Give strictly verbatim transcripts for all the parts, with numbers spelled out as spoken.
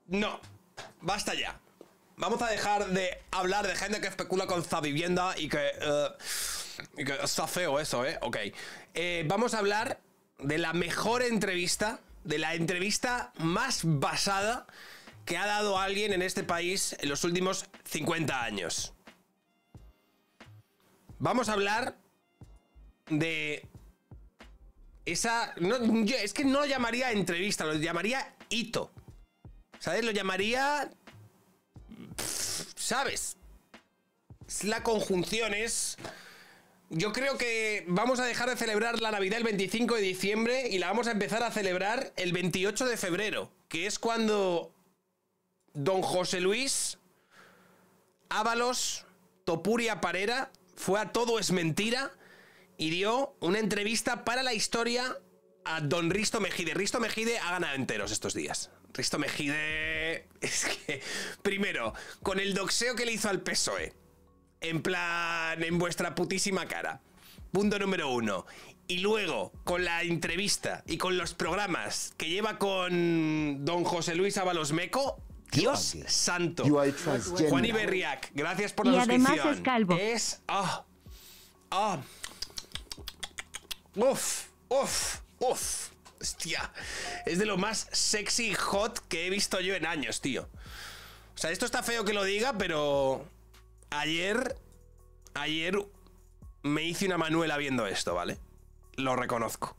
No, basta ya. Vamos a dejar de hablar de gente que especula con esta vivienda y que, uh, y que está feo eso, ¿eh? Ok. Eh, vamos a hablar de la mejor entrevista, de la entrevista más basada que ha dado alguien en este país en los últimos cincuenta años. Vamos a hablar de esa... No, yo, es que no lo llamaría entrevista, lo llamaría hito. ¿Sabes? Lo llamaría... ¿Sabes? La conjunción es... Yo creo que vamos a dejar de celebrar la Navidad el veinticinco de diciembre y la vamos a empezar a celebrar el veintiocho de febrero, que es cuando don José Luis Ábalos Topuria Parera fue a Todo es Mentira y dio una entrevista para la historia a don Risto Mejide. Risto Mejide ha ganado enteros estos días. Risto Mejide... Es que... Primero, con el doxeo que le hizo al P S O E. En plan, en vuestra putísima cara. Punto número uno. Y luego, con la entrevista y con los programas que lleva con don José Luis Ábalos Meco... Dios santo. Juan Iberriac, gracias por la y suscripción. además es calvo. Es... Ah... Ah... Uf, uf, uf. Hostia, es de lo más sexy y hot que he visto yo en años, tío. O sea, esto está feo que lo diga, pero ayer, ayer me hice una manuela viendo esto, ¿vale? Lo reconozco.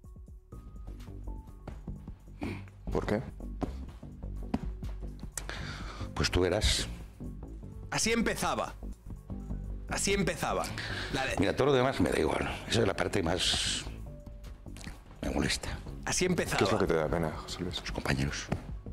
¿Por qué? Pues tú verás. Así empezaba. Así empezaba. La de... Mira, todo lo demás me da igual. Esa es la parte más... me molesta. Así empezaba. ¿Qué es lo que te da pena, José Luis? Los compañeros.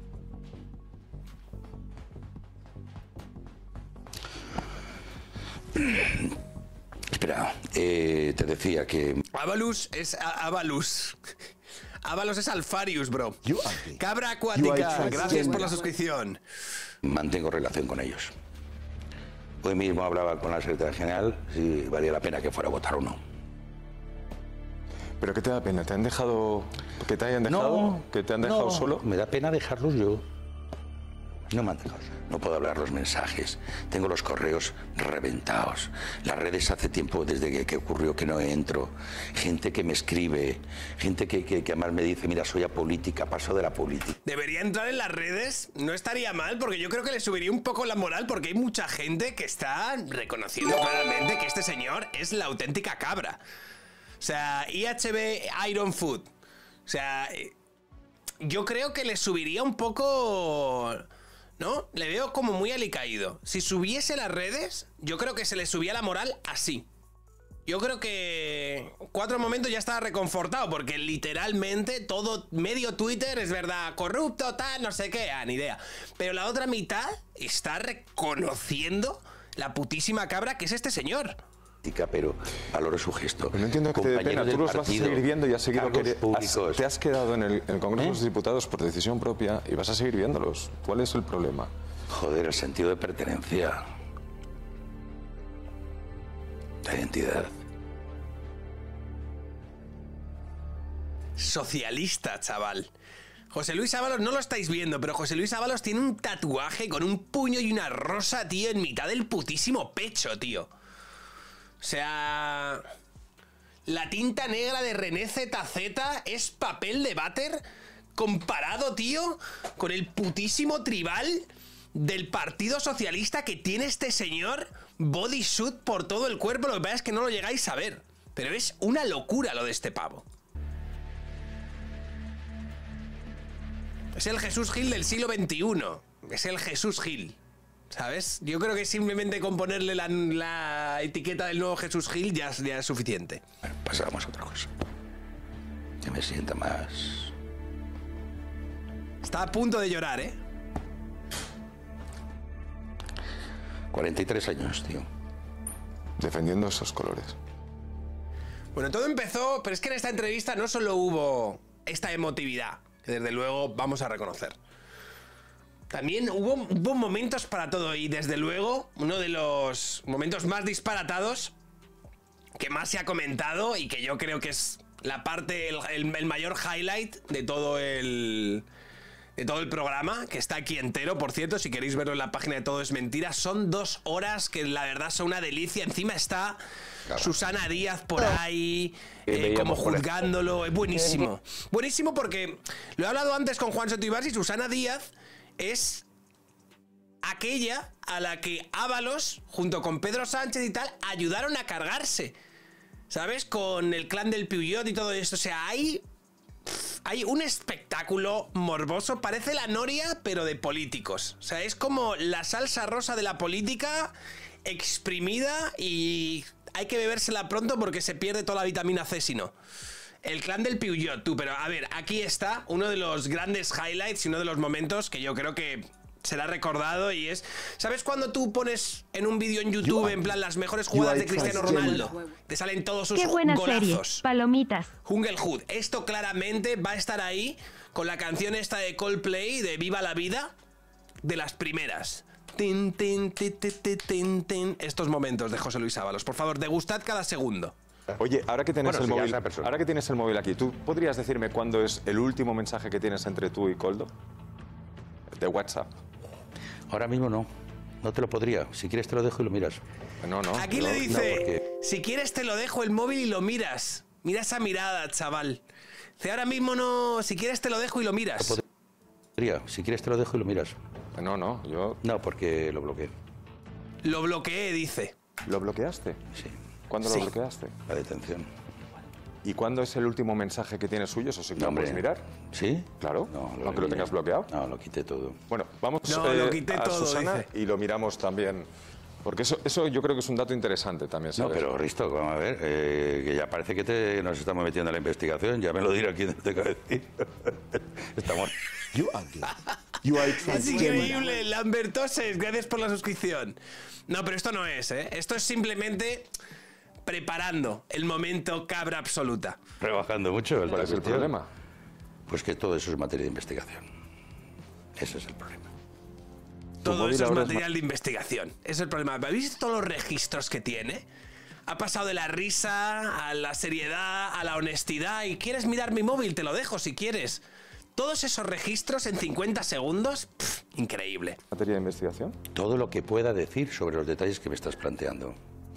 Espera, eh, te decía que... Ábalos es Ábalos. Ábalos es Alfarius, bro. You ugly. Cabra You acuática, are gracias por la transgender. suscripción. mantengo relación con ellos. Hoy mismo hablaba con la secretaria general si valía la pena que fuera a votar o no. ¿Pero qué te da pena? ¿Te han dejado... que te hayan dejado? No, ¿Que te han dejado no, solo? Me da pena dejarlos yo. No me han dejado. No puedo hablar los mensajes. Tengo los correos reventados. Las redes hace tiempo desde que, que ocurrió que no entro. Gente que me escribe. Gente que, que, que además me dice, mira, soy apolítica, paso de la política. Debería entrar en las redes, no estaría mal, porque yo creo que le subiría un poco la moral, porque hay mucha gente que está reconociendo claramente que este señor es la auténtica cabra. O sea, I H B Iron Food. O sea, yo creo que le subiría un poco... ¿No? Le veo como muy alicaído. Si subiese las redes, yo creo que se le subía la moral así. Yo creo que cuatro momentos ya estaba reconfortado, porque literalmente todo medio Twitter es verdad, corrupto, tal, no sé qué, ah, ni idea. Pero la otra mitad está reconociendo la putísima cabra que es este señor. Pero valoro su gesto. Pero no entiendo que te dé pena. Tú los vas a seguir viendo y has seguido que has, te has quedado en el, en el Congreso ¿Eh? de los Diputados por decisión propia y vas a seguir viéndolos. ¿Cuál es el problema? Joder, el sentido de pertenencia. La identidad. Socialista, chaval. José Luis Ábalos, no lo estáis viendo, pero José Luis Ábalos tiene un tatuaje con un puño y una rosa, tío, en mitad del putísimo pecho, tío. O sea... La tinta negra de René Z Z es papel de váter comparado, tío, con el putísimo tribal del Partido Socialista que tiene este señor bodysuit por todo el cuerpo. Lo que pasa es que no lo llegáis a ver. Pero es una locura lo de este pavo. Es el Jesús Gil del siglo veintiuno. Es el Jesús Gil. ¿Sabes? Yo creo que simplemente con ponerle la, la etiqueta del nuevo Jesús Gil ya, ya es suficiente. Bueno, pasamos a otra cosa. Que me sienta más... Está a punto de llorar, ¿eh? cuarenta y tres años, tío. Defendiendo esos colores. Bueno, todo empezó... Pero es que en esta entrevista no solo hubo esta emotividad, que desde luego vamos a reconocer. También hubo, hubo momentos para todo y desde luego uno de los momentos más disparatados que más se ha comentado y que yo creo que es la parte, el, el, el mayor highlight de todo el, de todo el programa, que está aquí entero, por cierto, si queréis verlo en la página de Todo es Mentira. Son dos horas que la verdad son una delicia. Encima está claro. Susana Díaz por ahí, eh, como juzgándolo. Es buenísimo. Buenísimo porque lo he hablado antes con Juan Soto Ibars y Susana Díaz es aquella a la que Ábalos, junto con Pedro Sánchez y tal, ayudaron a cargarse. ¿Sabes? Con el clan del Puyol y todo esto. O sea, hay... Hay un espectáculo morboso, parece la noria, pero de políticos. O sea, es como la salsa rosa de la política exprimida y hay que bebérsela pronto porque se pierde toda la vitamina C si no. El clan del Puyol, tú, pero a ver, aquí está uno de los grandes highlights y uno de los momentos que yo creo que será recordado y es... ¿Sabes cuando tú pones en un vídeo en YouTube, en plan, las mejores jugadas de Cristiano Ronaldo? Te salen todos sus ¡Qué buena golazos. Serie! Palomitas. Jungle Hood. Esto claramente va a estar ahí con la canción esta de Coldplay, de Viva la Vida, de las primeras. Tin, tin, tin, tin, tin, tin. Estos momentos de José Luis Ábalos. Por favor, degustad cada segundo. Oye, ahora que tienes Bueno, el sí, móvil, ahora que tienes el móvil aquí, ¿tú podrías decirme cuándo es el último mensaje que tienes entre tú y Koldo? De WhatsApp. Ahora mismo no. No te lo podría. Si quieres te lo dejo y lo miras. No, no. Aquí no, le dice, no, porque... si quieres te lo dejo el móvil y lo miras. Mira esa mirada, chaval. Dice, ahora mismo no, si quieres te lo dejo y lo miras. No podría. Si quieres te lo dejo y lo miras. No, no, yo... No, porque lo bloqueé. Lo bloqueé, dice. ¿Lo bloqueaste? Sí. ¿Cuándo Sí. lo bloqueaste? La detención. ¿Y cuándo es el último mensaje que tiene suyo? ¿Eso sí que lo Hombre. puedes mirar? ¿Sí? Claro, No, aunque lo eliminé. tengas bloqueado. No, lo quité todo. Bueno, vamos No, eh, lo quité a todo, Susana dice. y lo miramos también. Porque eso, eso yo creo que es un dato interesante también, No, ¿sabes? pero Risto, vamos a ver, eh, que ya parece que te, nos estamos metiendo en la investigación, ya me lo dirá quien te tenga que decir. Estamos... You are gay. You are Es transgender. increíble, Lambert Toses, gracias por la suscripción. No, pero esto no es, ¿eh? Esto es simplemente preparando el momento cabra absoluta. Rebajando mucho el ¿Cuál es el cuestión. problema? Pues que todo eso es materia de investigación. Ese es el problema. Todo móvil eso es ahora es material de investigación. Ese es el problema. ¿Habéis visto todos los registros que tiene? Ha pasado de la risa a la seriedad, a la honestidad. Y quieres mirar mi móvil, te lo dejo si quieres. Todos esos registros en cincuenta segundos, pff, increíble. ¿Materia de investigación? Todo lo que pueda decir sobre los detalles que me estás planteando.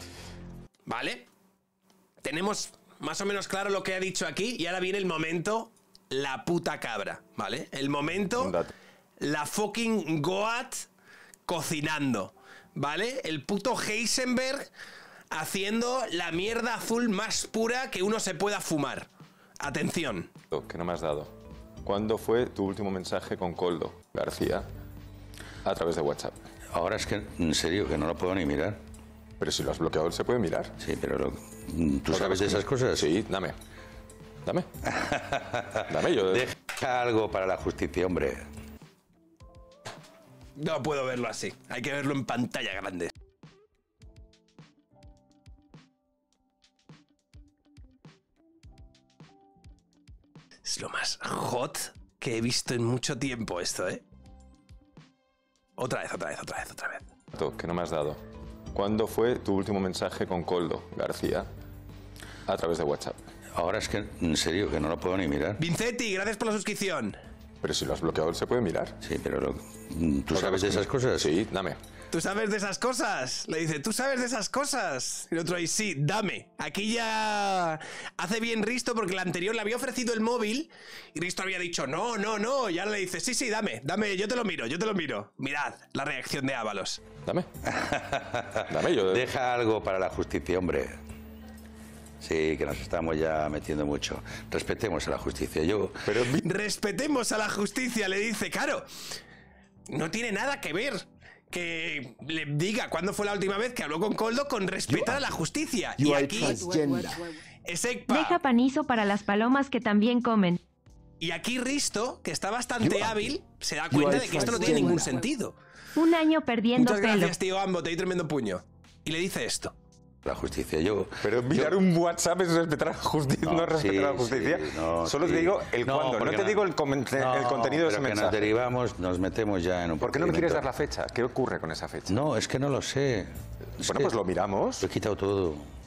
¿Vale? Tenemos más o menos claro lo que ha dicho aquí y ahora viene el momento, la puta cabra, ¿vale? El momento, Un dato. la fucking Goat cocinando, ¿vale? El puto Heisenberg haciendo la mierda azul más pura que uno se pueda fumar. Atención. Que no me has dado. ¿Cuándo fue tu último mensaje con Koldo García a través de WhatsApp? Ahora es que, en serio, que no lo puedo ni mirar. Pero si lo has bloqueado, se puede mirar. Sí, pero lo- ¿tú ¿Lo sabes de que- esas cosas? Sí, dame. Dame. Dame, yo... Deja algo para la justicia, hombre. No puedo verlo así. Hay que verlo en pantalla grande. Es lo más hot que he visto en mucho tiempo esto, ¿eh? Otra vez, otra vez, otra vez, otra vez. Que no me has dado. ¿Cuándo fue tu último mensaje con Koldo García a través de WhatsApp? Ahora es que, en serio, que no lo puedo ni mirar. Vincetti, gracias por la suscripción. Pero si lo has bloqueado, se puede mirar. Sí, pero lo- ¿tú sabes de esas cosas? Sí, dame. ¿Tú sabes de esas cosas? Le dice, ¿tú sabes de esas cosas? Y el otro ahí, sí, dame. Aquí ya hace bien Risto porque el anterior le había ofrecido el móvil y Risto había dicho, no, no, no. Y ahora le dice, sí, sí, dame, dame, yo te lo miro, yo te lo miro. Mirad la reacción de Ábalos. Dame. Dame, yo... Deja algo para la justicia, hombre. Sí, que nos estamos ya metiendo mucho. Respetemos a la justicia. Yo... Pero... Respetemos a la justicia, le dice, claro. No tiene nada que ver que le diga cuándo fue la última vez que habló con Koldo con respetar a la justicia. You Y are aquí, transgender. Esekpa. Deja panizo para las palomas que también comen. Y aquí Risto, que está bastante You are- hábil, se da You cuenta are de que esto no tiene ningún transgender. sentido. Un año perdiendo Muchas pelo. gracias, tío Ambo, te doy tremendo puño. Y le dice esto. La justicia, yo... Pero mirar yo- un WhatsApp es respetar a la justicia, no, No, es respetar sí, a la justicia. sí, no, Solo sí. te digo el No, cuándo, no porque te no- digo el, comen- No, el contenido de ese pero que mensaje. nos derivamos, nos metemos ya en un ¿Por qué no me quieres dar procedimiento. la fecha? ¿Qué ocurre con esa fecha? No, es que no lo sé. Es Bueno, que pues lo miramos. Lo he quitado todo.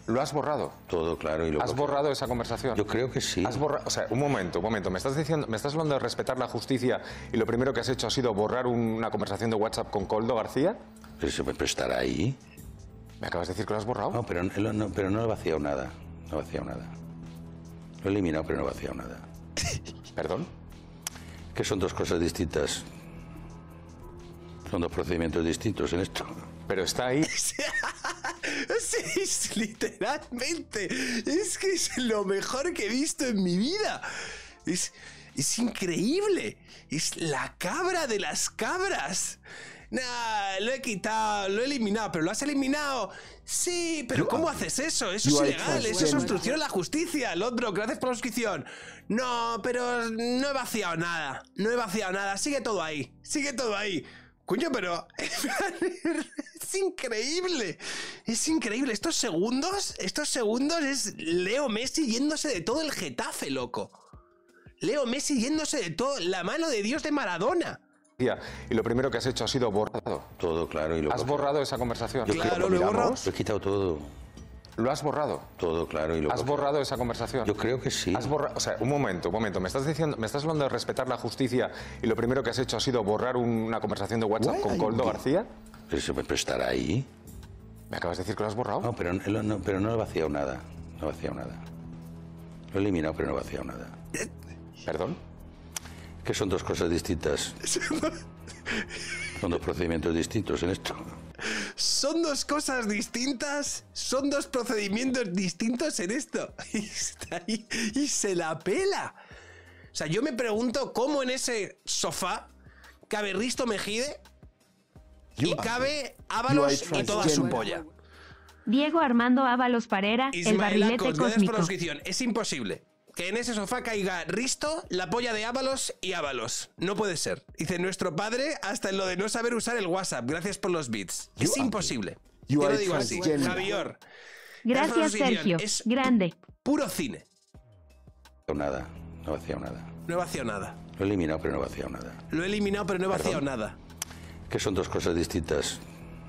Lo has borrado. Todo, claro. Y lo ¿Has bloqueo. borrado esa conversación? Yo creo que sí. Has borrado, o sea, un momento, un momento. Me estás diciendo, me estás hablando de respetar la justicia y lo primero que has hecho ha sido borrar una conversación de WhatsApp con Koldo García. Pero, pero estará ahí. ¿Me acabas de decir que lo has borrado? No, pero no, no, pero no he vaciado nada. No he vaciado nada. Lo he eliminado, pero no he vaciado nada. ¿Perdón? Que son dos cosas distintas. Son dos procedimientos distintos en esto. Pero está ahí. Sí, es literalmente. Es que es lo mejor que he visto en mi vida. Es, es increíble. Es la cabra de las cabras. Nah, lo he quitado, lo he eliminado, pero lo has eliminado. Sí, pero ¿cómo haces eso? Eso es ilegal, eso es obstrucción a la justicia. Lodbro, gracias por la suscripción. No, pero no he vaciado nada. No he vaciado nada. Sigue todo ahí. Sigue todo ahí. Coño, pero es increíble. Es increíble. Estos segundos, estos segundos es Leo Messi yéndose de todo el Getafe, loco. Leo Messi yéndose de todo, la mano de Dios de Maradona. Y lo primero que has hecho ha sido borrado. Todo, claro. Y lo ¿Has bloqueo. borrado esa conversación? Yo Claro, creo, lo he borrado. Lo he quitado todo. ¿Lo has borrado? Todo, claro. Y lo ¿Has bloqueo. borrado esa conversación? Yo creo que sí. Has borrado, o sea, un momento, un momento. Me estás diciendo, me estás hablando de respetar la justicia y lo primero que has hecho ha sido borrar una conversación de WhatsApp con Koldo García. Pero, pero estará ahí. ¿Me acabas de decir que lo has borrado? No, pero no, no, pero no he vaciado nada. No he vaciado nada. Lo he eliminado, pero no he vaciado nada. ¿Perdón? Que son dos cosas distintas. Son dos procedimientos distintos en esto. Son dos cosas distintas. Son dos procedimientos distintos en esto. Y está ahí y se la pela. O sea, yo me pregunto cómo en ese sofá cabe Risto Mejide y cabe Ábalos y toda su polla. Diego Armando Ábalos Parera, el Ismael barrilete Acos, gracias por cósmico. la suscripción. Es imposible que en ese sofá caiga Risto, la polla de Ábalos y Ábalos. No puede ser. Dice nuestro padre hasta en lo de no saber usar el WhatsApp. Gracias por los bits. Es imposible. Te lo digo así. Javier. Gracias, Sergio. Es Grande. puro cine. Nada. No he vaciado nada. No he vaciado nada. Lo he eliminado, pero no he vaciado nada. Lo he eliminado, pero no he vaciado Perdón. nada. Que son dos cosas distintas.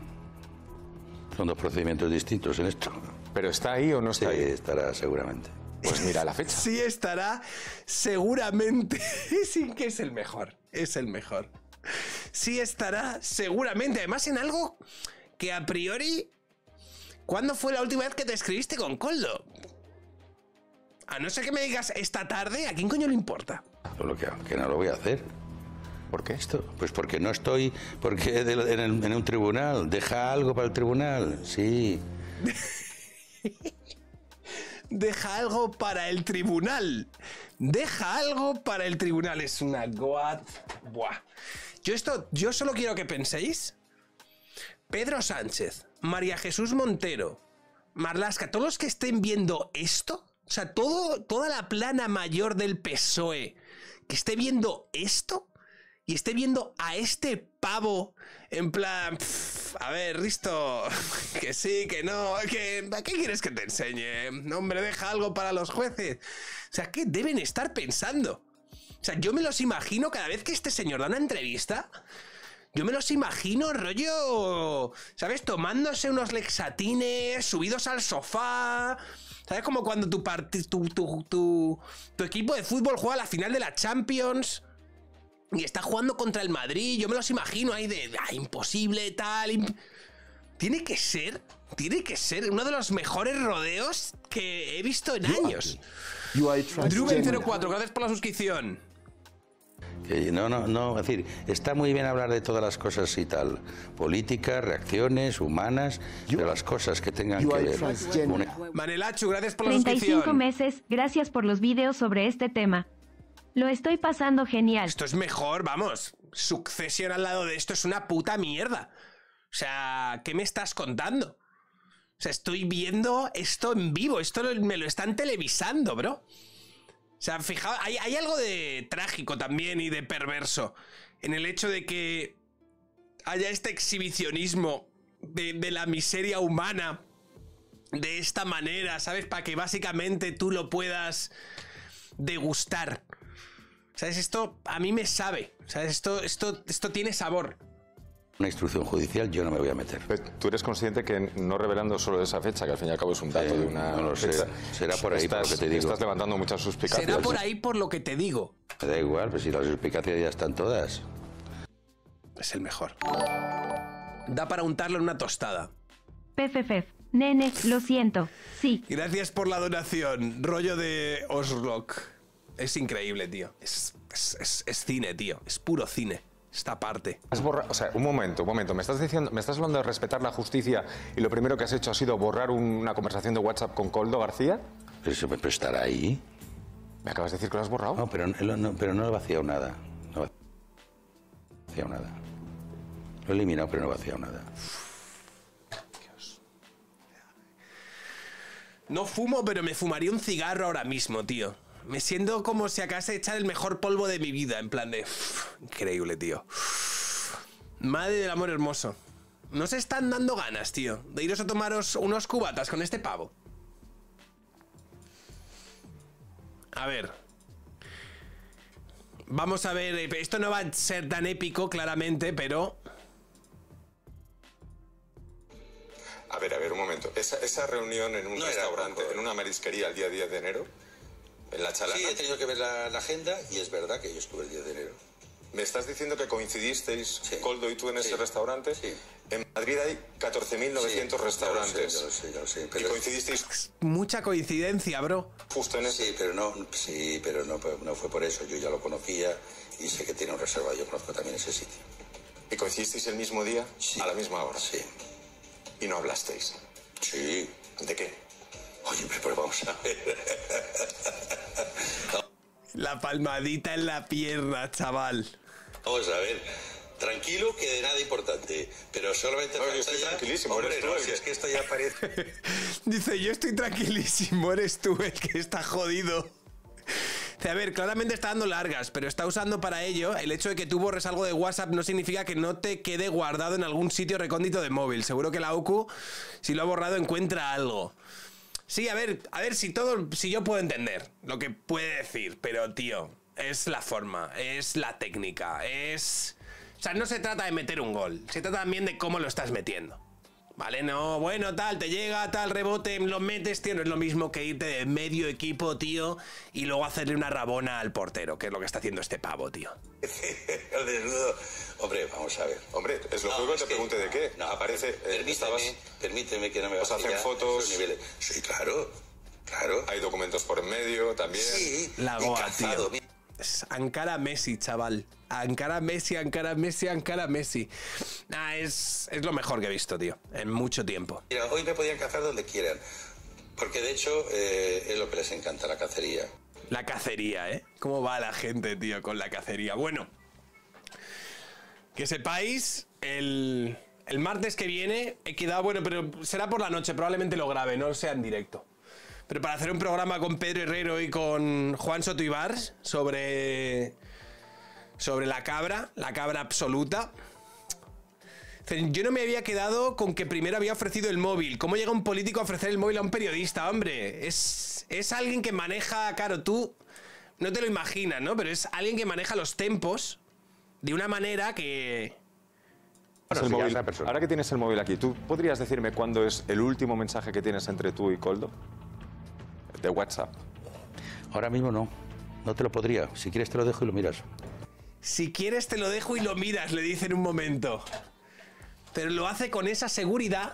Son dos procedimientos distintos en esto. ¿Pero está ahí o no Sí, está ahí? estará seguramente. Pues mira la fecha. Sí estará, seguramente. Sí que es el mejor. Es el mejor. Sí estará, seguramente. Además en algo que a priori... ¿Cuándo fue la última vez que te escribiste con Koldo? A no ser que me digas esta tarde, ¿a quién coño le importa? Lo que, que no lo voy a hacer. ¿Por qué? Esto, pues porque no estoy porque de, en, el, en un tribunal. Deja algo para el tribunal. Sí. Deja algo para el tribunal. Deja algo para el tribunal. Es una goat. Buah. Yo esto, yo solo quiero que penséis. Pedro Sánchez, María Jesús Montero, Marlaska, todos los que estén viendo esto, o sea, todo, toda la plana mayor del P S O E que esté viendo esto y esté viendo a este pavo en plan, pff, a ver, Risto, que sí, que no, que, ¿qué quieres que te enseñe? No, hombre, deja algo para los jueces. O sea, ¿qué deben estar pensando? O sea, yo me los imagino cada vez que este señor da una entrevista, yo me los imagino rollo, ¿sabes? Tomándose unos lexatines, subidos al sofá. ¿Sabes? Como cuando tu, tu, tu, tu, tu equipo de fútbol juega la final de la Champions y está jugando contra el Madrid. Yo me los imagino ahí de, ah, imposible, tal. Imp tiene que ser, tiene que ser uno de los mejores rodeos que he visto en años. Druben cero cuatro, gracias por la suscripción. Que no, no, no, es decir, está muy bien hablar de todas las cosas y tal, políticas, reacciones, humanas, pero las cosas que tengan que ver. Una... Manelachu, gracias por la treinta y cinco suscripción. meses, gracias por los vídeos sobre este tema. Lo estoy pasando genial. Esto es mejor, vamos. Succession al lado de esto es una puta mierda. O sea, ¿qué me estás contando? O sea, estoy viendo esto en vivo, esto me lo están televisando, bro. O sea, fijaos, hay, hay algo de trágico también y de perverso en el hecho de que haya este exhibicionismo de, de la miseria humana de esta manera, ¿sabes? Para que básicamente tú lo puedas degustar. ¿Sabes? Esto a mí me sabe. ¿Sabes? Esto, esto, esto tiene sabor. Una instrucción judicial yo no me voy a meter. Pero tú eres consciente que no revelando solo esa fecha, que al fin y al cabo es un dato eh, de una no lo sé. fecha, Será por ahí estás, por lo que te digo. Estás levantando muchas suspicacias. Será por ahí por lo que te digo. Me da igual, pero si las suspicacias ya están todas. Es el mejor. Da para untarlo en una tostada. Pefefef. Nene, lo siento. Sí. Gracias por la donación. Rollo de Osrock. Es increíble, tío. Es, es, es, es cine, tío. Es puro cine. Esta parte. Has borrado, o sea, un momento, un momento. Me estás diciendo, me estás hablando de respetar la justicia y lo primero que has hecho ha sido borrar una conversación de WhatsApp con Koldo García. Pero eso pero estará ahí. ¿Me acabas de decir que lo has borrado? No, pero no, no, pero no he vaciado nada. No he vaciado nada. Lo he eliminado, pero no he vaciado nada. Dios. No fumo, pero me fumaría un cigarro ahora mismo, tío. Me siento como si acabase de echar el mejor polvo de mi vida, en plan de... Uff, increíble, tío. Uff, madre del amor hermoso. No se están dando ganas, tío, de iros a tomaros unos cubatas con este pavo. A ver. Vamos a ver... Esto no va a ser tan épico, claramente, pero... A ver, a ver, un momento. Esa, esa reunión en un No restaurante, era en una marisquería el día diez de enero, en la Chalana. Sí, he tenido que ver la, la agenda y es verdad que yo estuve el diez de enero. ¿Me estás diciendo que coincidisteis, Sí. Koldo y tú, en Sí. ese restaurante? Sí. En Madrid hay catorce mil novecientos Sí, restaurantes. Ya lo sé, ya lo sé, ya lo sé, Y pero... coincidisteis Mucha coincidencia, bro. justo en ese. Sí, pero no, sí, pero no, no fue por eso. Yo ya lo conocía y sé que tiene un reservado. Yo conozco también ese sitio. ¿Y coincidisteis el mismo día? Sí. A la misma hora. Sí. ¿Y no hablasteis? Sí. ¿De qué? Oye, pero vamos a ver. La palmadita en la pierna, chaval. Vamos a ver. Tranquilo, que de nada importante. Pero solamente... No, yo falta estoy ya- tranquilísimo, Hombre, eres tú no, el si que- es que esto ya parece... Dice, yo estoy tranquilísimo, eres tú el que está jodido. Dice, a ver, claramente está dando largas, pero está usando para ello el hecho de que tú borres algo de WhatsApp no significa que no te quede guardado en algún sitio recóndito de móvil. Seguro que la U Q, si lo ha borrado, encuentra algo. Sí, a ver, a ver si todo, si yo puedo entender lo que puede decir, pero tío, es la forma, es la técnica, es... O sea, no se trata de meter un gol, se trata también de cómo lo estás metiendo. Vale, no, bueno, tal, te llega, tal, rebote, lo metes, tío, no es lo mismo que irte de medio equipo, tío, y luego hacerle una rabona al portero, que es lo que está haciendo este pavo, tío. El desnudo. Hombre, vamos a ver. Hombre, es lo No, que es te que- pregunte de qué. No, Aparece... eh, Permíteme, estabas- permíteme que no me os vaya hacen ya fotos. esos niveles. Sí, claro, claro. Hay documentos por en medio también. Sí, La y goa, calzado, tío. Es Ankara Messi, chaval. Ankara Messi, Ankara Messi, Ankara Messi. Ah, es, es lo mejor que he visto, tío, en mucho tiempo. Mira, hoy me podían cazar donde quieran. Porque de hecho eh, es lo que les encanta, la cacería. La cacería, ¿eh? ¿Cómo va la gente, tío, con la cacería? Bueno, que sepáis, el, el martes que viene he quedado, bueno, pero será por la noche, probablemente lo grabe, no sea en directo. Pero para hacer un programa con Pedro Herrero y con Juan Soto Ibars sobre, sobre la cabra, la cabra absoluta. Yo no me había quedado con que primero había ofrecido el móvil. ¿Cómo llega un político a ofrecer el móvil a un periodista, hombre? Es, es alguien que maneja, claro, tú no te lo imaginas, ¿no? Pero es alguien que maneja los tempos de una manera que... El Bueno, sí, ya móvil. es la persona. Ahora que tienes el móvil aquí, ¿tú podrías decirme cuándo es el último mensaje que tienes entre tú y Koldo? De WhatsApp. Ahora mismo no. No te lo podría. Si quieres te lo dejo y lo miras. Si quieres te lo dejo y lo miras, le dice en un momento. Pero lo hace con esa seguridad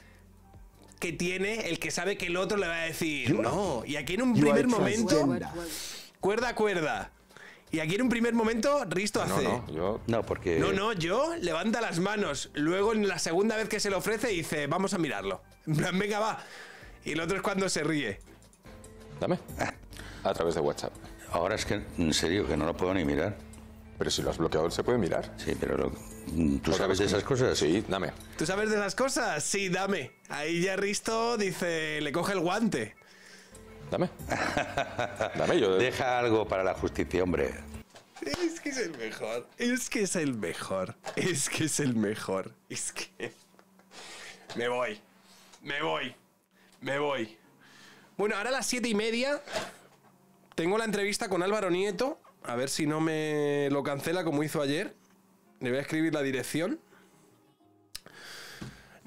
que tiene el que sabe que el otro le va a decir no. Y aquí en un You are primer momento, transgender. cuerda a cuerda. Y aquí en un primer momento, Risto No, hace... no, yo... No, porque... No, no, yo levanta las manos. Luego, en la segunda vez que se le ofrece, dice, vamos a mirarlo. En plan, venga, va. Y el otro es cuando se ríe. Dame. A través de WhatsApp. Ahora es que, en serio, que no lo puedo ni mirar. Pero si lo has bloqueado, se puede mirar. Sí, pero lo- ¿tú ¿Lo sabes de esas cosas? Sí, dame. ¿Tú sabes de esas cosas? Sí, dame. Ahí ya Risto dice, le coge el guante. Dame. Dame, yo... Deja algo para la justicia, hombre. Es que es el mejor. Es que es el mejor. Es que es el mejor. Es que... Me voy. Me voy. Me voy. Bueno, ahora a las siete y media tengo la entrevista con Álvaro Nieto. A ver si no me lo cancela como hizo ayer. Le voy a escribir la dirección.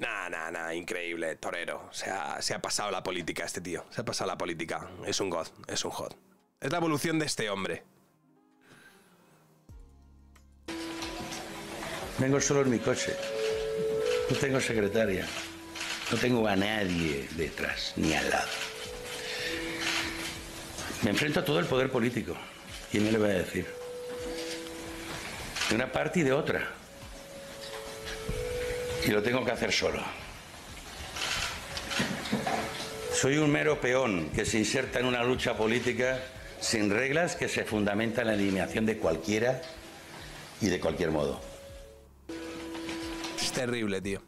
Nah, nah, nah, increíble, torero. O sea, se ha pasado la política este tío. Se ha pasado la política. Es un god, es un god. Es la evolución de este hombre. Vengo solo en mi coche. No tengo secretaria. No tengo a nadie detrás, ni al lado. Me enfrento a todo el poder político. ¿Quién me lo va a decir? De una parte y de otra. Y lo tengo que hacer solo. Soy un mero peón que se inserta en una lucha política sin reglas que se fundamenta en la eliminación de cualquiera y de cualquier modo. Es terrible, tío.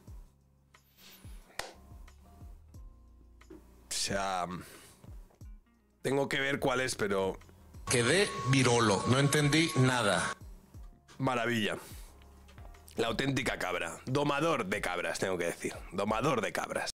O sea... Tengo que ver cuál es, pero... Quedé virolo, no entendí nada. Maravilla. La auténtica cabra. Domador de cabras, tengo que decir. Domador de cabras.